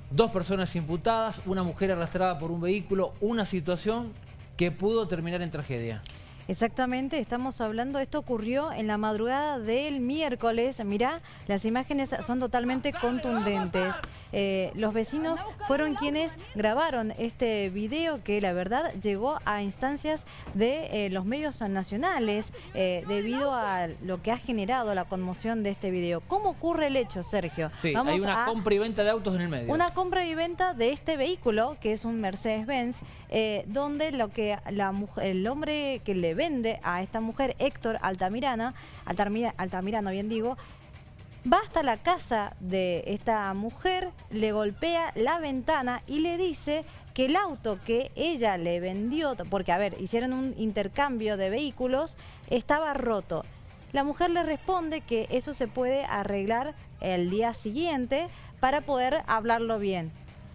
2 personas imputadas, una mujer arrastrada por un vehículo, una situación que pudo terminar en tragedia. Exactamente, estamos hablando, esto ocurrió en la madrugada del miércoles. Mirá, las imágenes son totalmente contundentes. Los vecinos fueron quienes grabaron este video que la verdad llegó a instancias de los medios nacionales debido a lo que ha generado la conmoción de este video. ¿Cómo ocurre el hecho, Sergio? Sí, hay una compra y venta de autos en el medio. Una compra y venta de este vehículo, que es un Mercedes-Benz, donde el hombre que le vende a esta mujer, Héctor Altamirano, bien digo, va hasta la casa de esta mujer, le golpea la ventana y le dice que el auto que ella le vendió, porque a ver, hicieron un intercambio de vehículos, estaba roto. La mujer le responde que eso se puede arreglar el día siguiente para poder hablarlo bien.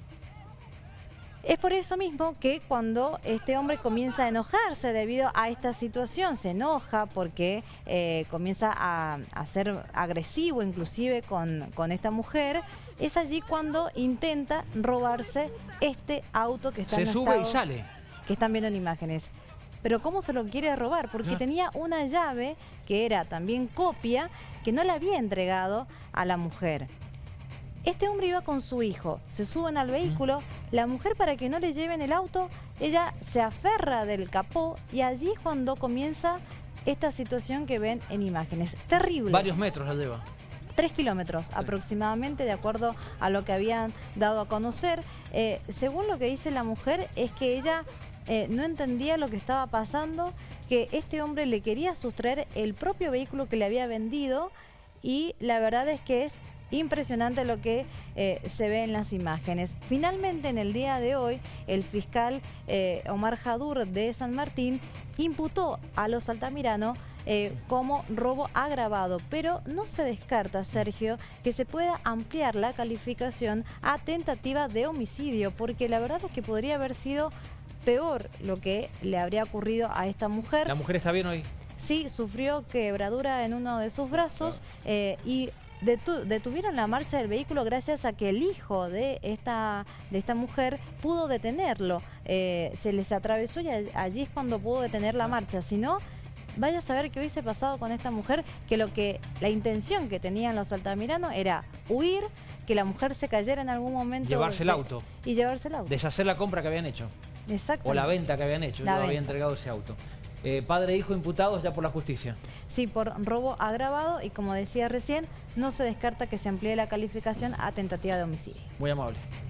Es por eso mismo que cuando este hombre comienza a enojarse debido a esta situación, se enoja porque comienza a ser agresivo inclusive con esta mujer, es allí cuando intenta robarse este auto que está en Se sube y sale. Que están viendo en imágenes. Pero ¿cómo se lo quiere robar? Porque tenía una llave que era también copia que no le había entregado a la mujer. Este hombre iba con su hijo, se suben al vehículo, la mujer, para que no le lleven el auto, ella se aferra del capó y allí es cuando comienza esta situación que ven en imágenes. Terrible. Varios metros la lleva. 3 kilómetros aproximadamente, de acuerdo a lo que habían dado a conocer. Según lo que dice la mujer, es que ella no entendía lo que estaba pasando, que este hombre le quería sustraer el propio vehículo que le había vendido, y la verdad es que es impresionante lo que se ve en las imágenes. Finalmente, en el día de hoy, el fiscal Omar Jadur de San Martín imputó a los Altamirano como robo agravado, pero no se descarta, Sergio, que se pueda ampliar la calificación a tentativa de homicidio, porque la verdad es que podría haber sido peor lo que le habría ocurrido a esta mujer. ¿La mujer está bien hoy? Sí, sufrió quebradura en uno de sus brazos y detuvieron la marcha del vehículo gracias a que el hijo de esta mujer pudo detenerlo. Se les atravesó y allí es cuando pudo detener la marcha. Si no, vaya a saber qué hubiese pasado con esta mujer, que la intención que tenían los Altamirano era huir, que la mujer se cayera en algún momento. Llevarse el auto. Y llevarse el auto. Deshacer la compra que habían hecho. Exacto. O la venta que habían hecho. Yo había entregado ese auto. Padre e hijo imputados ya por la justicia. Sí, por robo agravado, y como decía recién, no se descarta que se amplíe la calificación a tentativa de homicidio. Muy amable.